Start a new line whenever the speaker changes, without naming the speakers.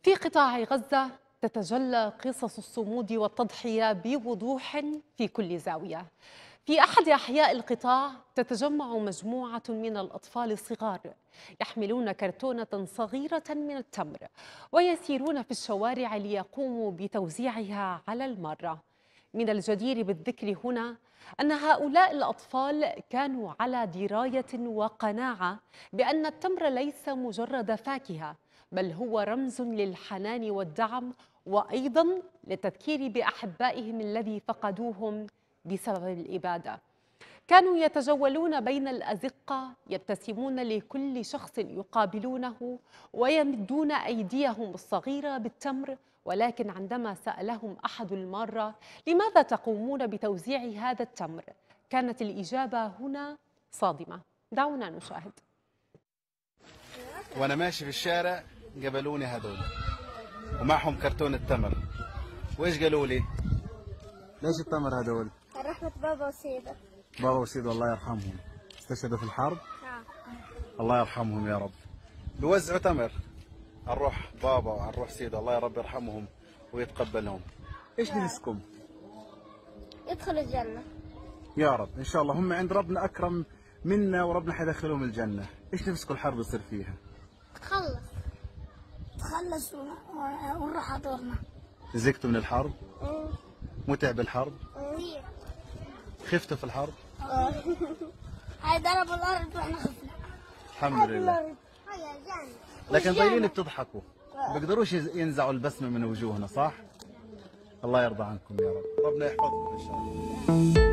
في قطاع غزة تتجلى قصص الصمود والتضحية بوضوح في كل زاوية. في أحد أحياء القطاع تتجمع مجموعة من الأطفال الصغار يحملون كرتونة صغيرة من التمر ويسيرون في الشوارع ليقوموا بتوزيعها على المرة. من الجدير بالذكر هنا أن هؤلاء الأطفال كانوا على دراية وقناعة بأن التمر ليس مجرد فاكهة، بل هو رمز للحنان والدعم، وأيضا للتذكير بأحبائهم الذي فقدوهم بسبب الإبادة. كانوا يتجولون بين الأزقة يبتسمون لكل شخص يقابلونه ويمدون أيديهم الصغيرة بالتمر، ولكن عندما سألهم أحد المارة لماذا تقومون بتوزيع هذا التمر، كانت الإجابة هنا صادمة. دعونا نشاهد.
وأنا ماشي في الشارع قبلوني هذول ومعهم كرتون التمر. وإيش قالوا لي؟ ليش التمر هذول؟
رحمة بابا وسيدة.
بابا وسيدة الله يرحمهم استشهدوا في الحرب؟ الله يرحمهم يا رب. بيوزعوا تمر، نروح بابا ونروح سيدة، الله يا رب يرحمهم ويتقبلهم. ايش نفسكم؟
يدخل الجنة
يا رب ان شاء الله، هم عند ربنا اكرم منا وربنا حيدخلهم الجنة. ايش نفسكم الحرب يصير فيها؟
تخلص ونروح على دورنا.
زهقتوا من الحرب؟ متعب الحرب؟
كثير.
خفتوا في الحرب؟
هاي ضربوا الأرض واحنا خفنا.
الحمد لله. لكن ضايلين بتضحكوا، بيقدروش ينزعوا البسمة من وجوهنا، صح؟ الله يرضى عنكم يا رب، ربنا يحفظكم ان شاء الله.